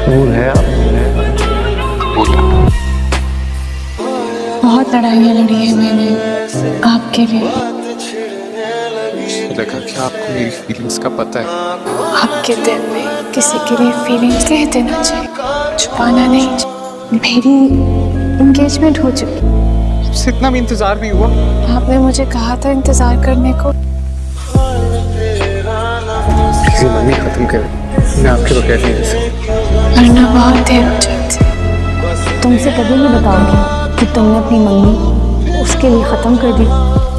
दूर है आप। बहुत लड़ाइयाँ लड़ी है मैंने आपके लिए। लगा कि आपको मेरी फीलिंग्स का पता है। आपके दिल में किसी के लिए फीलिंग्स कह देना चाहिए, छुपाना नहीं चाहिए। मेरी एंगेजमेंट हो चुकी। आपसे इतना भी इंतजार नहीं हुआ। आपने मुझे कहा था इंतजार करने को। प्लीज मम्मी खत्म कर, मैं आपके बगैर नहीं रह सकता। वरना बहुत देर हो जाती। तुमसे कभी नहीं बताऊंगी कि तुमने अपनी मम्मी उसके लिए खत्म कर दी।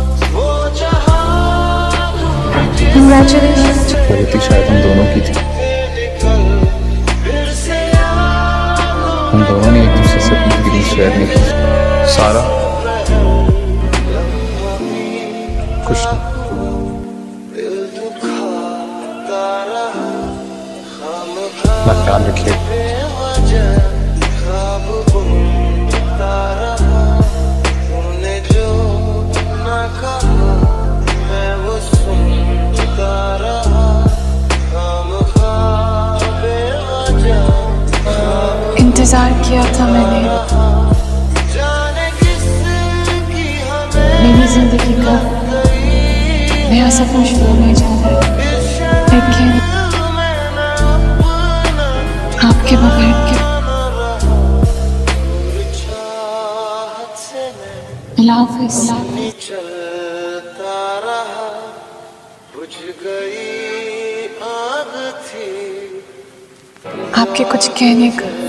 Congratulations। गलती शायद हम दोनों की थी। हम दोनों ने एक दूसरे से अपनी फीलिंग्स शेयर नहीं की। सारा कुछ नहीं। अपना ख्याल रखिए। इंतजार किया था मैंने। मेरी जिंदगी का नया सफर शुरू होने जा रहा है, लेकिन आपके बगैर क्या। अल्लाह हाफिज़। आपके कुछ कहने का